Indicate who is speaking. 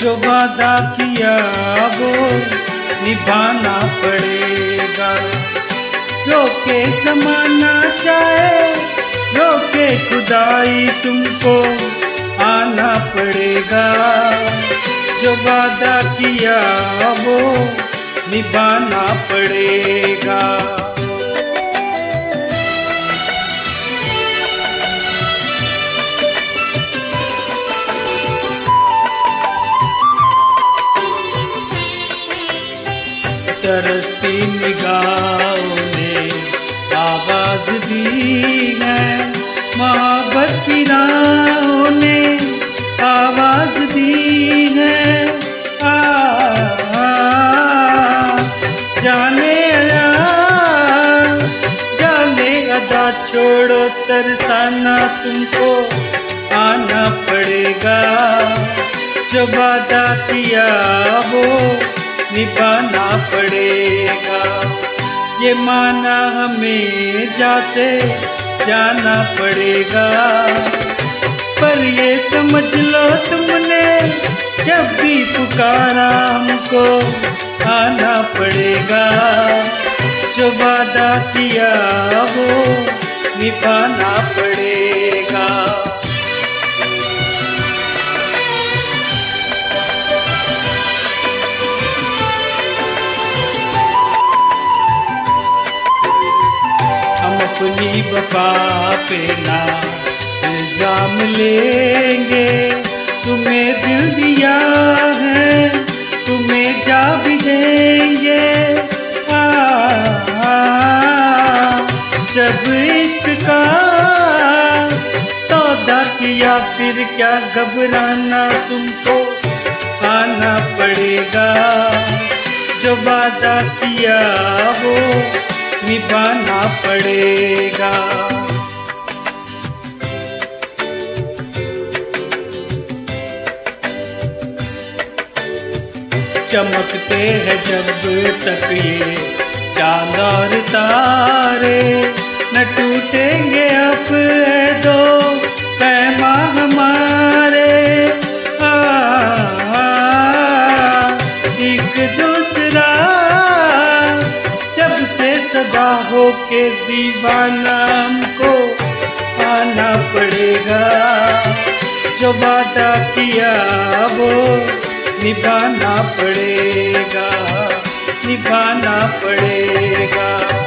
Speaker 1: जो वादा किया वो निभाना पड़ेगा। रोके समाना चाहे रोके खुदाई तुमको आना पड़ेगा। जो वादा किया वो निभाना पड़ेगा। तरसती निगाहों ने आवाज दी है, मोहब्बत की राहों ने आवाज दी है। जाने अदा जाने अदा छोड़ो तरसाना तुमको आना पड़ेगा। जो वादा किया वो निभाना पड़ेगा। ये माना हमें जैसे जाना पड़ेगा। पर ये समझ लो तुमने जब भी पुकारा हमको आना पड़ेगा। जो वादा किया वो निभाना पड़ेगा। अपनी वफा पे ना इल्जाम लेंगे, तुम्हें दिल दिया है तुम्हें जा भी देंगे। जब इश्क का सौदा किया फिर क्या घबराना तुमको आना पड़ेगा। जो वादा किया वो निभाना पड़ेगा। चमकते हैं जब तक ये चांद और तारे, न टूटेंगे अब दो पैमा हमारे। एक दूसरा जब से सदा हो के दीवाना हमको आना पड़ेगा। जो वादा किया वो निभाना पड़ेगा, निभाना पड़ेगा।